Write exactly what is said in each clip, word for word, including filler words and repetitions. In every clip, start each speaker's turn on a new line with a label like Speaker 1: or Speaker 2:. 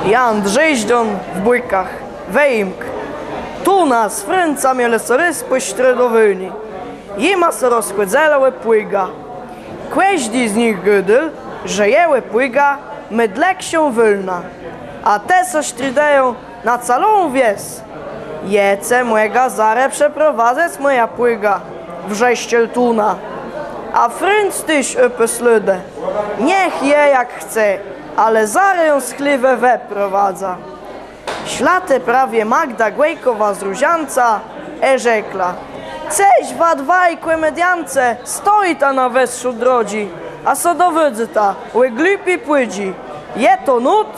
Speaker 1: Jan Drzeździon w bójkach, wejmk. Tu nas fręca miele sorys pośredowylni. Jima so rozchłedzelały płyga. Kłeźdi z nich gydl, że jeły płyga, mydlek się wylna. A te so sztrydeją na calą wies. Jece mojego zare przeprowadzec moja płyga, wrześciel tuna. A fręc tyś öpeslude, niech je jak chce, ale zare ją skliwe weprowadza. Ślate prawie Magda Głejkowa z Ruzianca e rzekla: ceś wadwaj kłemediance, stoi ta na weszu drodzi, a so dowydzy ta, ły glupi płydzi. Je to nut?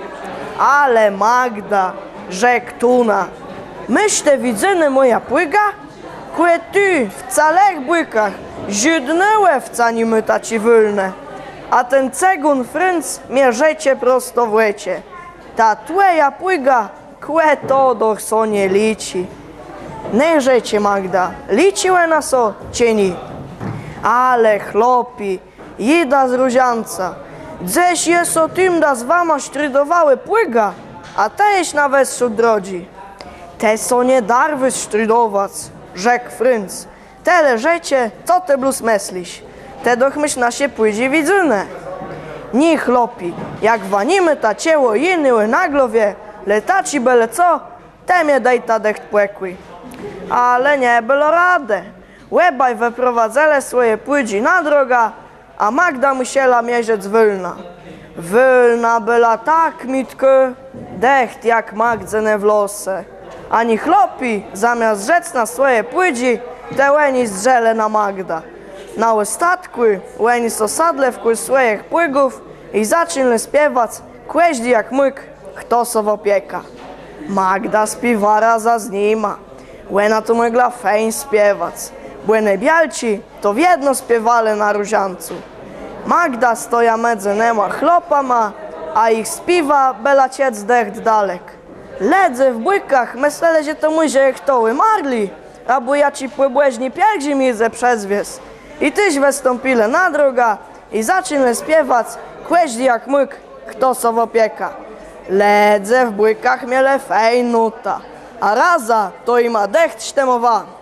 Speaker 1: Ale Magda, rzekł tuna, myś te widzyny moja płyga? Kłe ty w calech błykach źydnęłe w cani myta ci wylne. A ten cegun frync mierzecie prosto w łecie. Ta twoja płyga, kłe to do so nie liczy. Nie rzecie Magda, liczyłe na so cieni. Ale chlopi, jida z Ruzianca, dześ je so tym da z wama sztrydowały płyga, a teś na weszu drodzi. Te so nie darwy sztrydować, rzekł frync. Te leżecie, co ty blus mesliś? Te dochmyś na się płydzi widzynę. Nie chlopi, jak wanimy ta cieło jinyły na głowie, letaci byle co, te mnie daj ta decht płekły. Ale nie było radę. Łebaj wyprowadzele swoje płydzi na droga, a Magda musiała mierzec wylna. Wylna była tak mitko, decht jak Magdzenę w losę. Ani chlopi, zamiast rzec na swoje płydzi, te łeni zdrzele na Magda. Na ostatku łeni so sadle w swoich płygów i zaczęli śpiewać, kłeździ jak myk, kto so w opieka. Magda śpiewara za znima, łena to mogła fejn śpiewać, bo nebialci to w jedno śpiewali na Ruziancu. Magda stoja medze nema chlopa ma, a ich śpiewa bela ciec decht dalek. Ledze w błykach, myśleli, że to mój, że ich toły marli, albo ja ci płybłeźni pielgrzym jedzę przezwies. I tyś wystąpile na droga i zaczęli śpiewać, kłeździ jak myk, kto so w opieka. Ledze w błykach miele fejnuta, a raza to ima decht sztemowa.